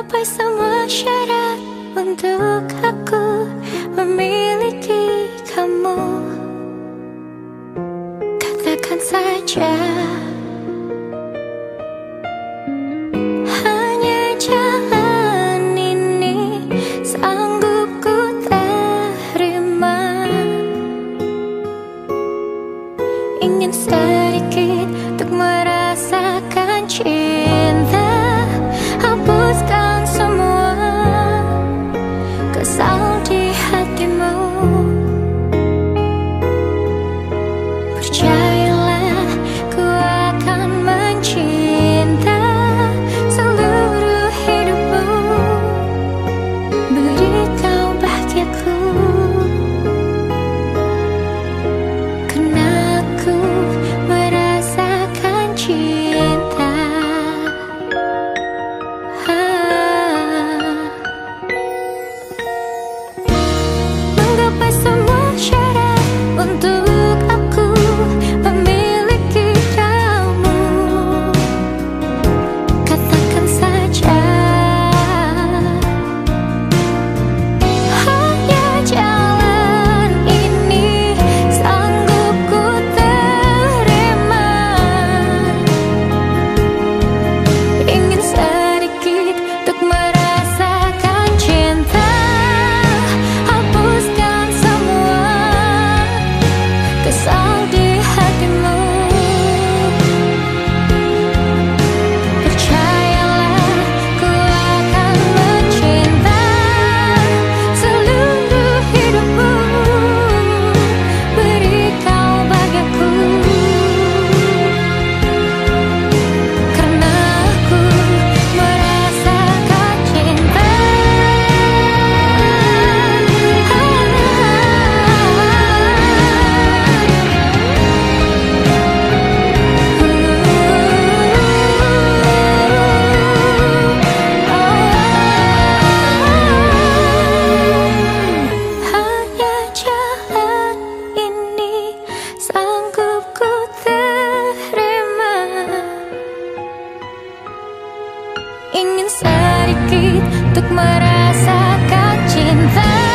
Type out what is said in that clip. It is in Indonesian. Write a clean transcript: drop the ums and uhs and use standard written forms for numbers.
Menggapai semua syarat untuk aku memiliki kamu. Katakan saja, hanya jalan ini sanggup ku terima. Ingin sedikit untuk merasakan cinta, hapuskan semua kesal di hatimu. Percayalah, ku akan mencinta seluruh hidupmu, beri kau bahagiaku. Karena aku merasakan cinta. Menggapai semua syarat untuk aku memiliki kamu. Katakan saja, hanya jalan ini sanggup ku terima. Ingin sedikit untuk merasakan cinta, hapuskan semua kesal di hatimu. Percayalah, ku akan mencinta seluruh hidupmu, beri kau bahagiaku. Karena aku merasakan cinta. Hanya jalan ini sanggup ku terima. Ingin sedikit untuk merasakan cinta.